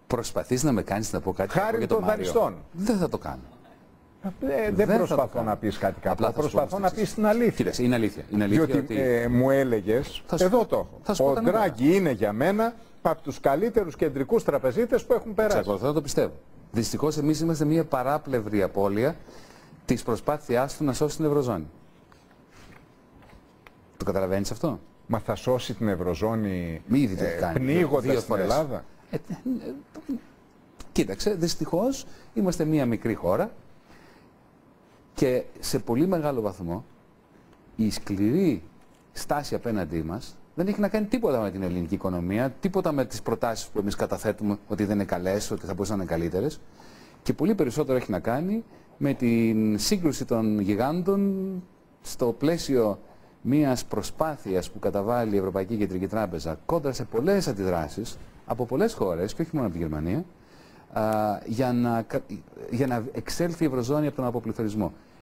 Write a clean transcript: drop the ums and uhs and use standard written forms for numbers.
Προσπαθείς να με κάνεις να πω κάτι χάρη για των δανειστών. Δεν θα το κάνω. Δεν προσπαθώ να πεις κάτι κακό. Προσπαθώ να πεις την αλήθεια. Κοίταξε, είναι αλήθεια. Είναι αλήθεια διότι ότι... μου έλεγες, εδώ το έχω. Ο Ντράγκη είναι για μένα από τους καλύτερους κεντρικούς τραπεζίτες που έχουν περάσει. Εξακολουθώ να το πιστεύω. Δυστυχώς εμείς είμαστε μια παράπλευρη απώλεια της προσπάθειάς του να σώσει την Ευρωζώνη. Το καταλαβαίνεις αυτό? Μα θα σώσει την Ευρωζώνη πνίγοντας στην Ελλάδα? Κοίταξε, δυστυχώς είμαστε μια μικρή χώρα και σε πολύ μεγάλο βαθμό η σκληρή στάση απέναντί μας δεν έχει να κάνει τίποτα με την ελληνική οικονομία, τίποτα με τις προτάσεις που εμείς καταθέτουμε ότι δεν είναι καλές, ότι θα μπορούσαν να είναι καλύτερες, και πολύ περισσότερο έχει να κάνει με την σύγκρουση των γιγάντων στο πλαίσιο μιας προσπάθειας που καταβάλει η Ευρωπαϊκή Κεντρική Τράπεζα κόντρα σε πολλές αντιδράσεις από πολλές χώρες και όχι μόνο από τη Γερμανία, για να εξέλθει η Ευρωζώνη από τον αποπληθωρισμό.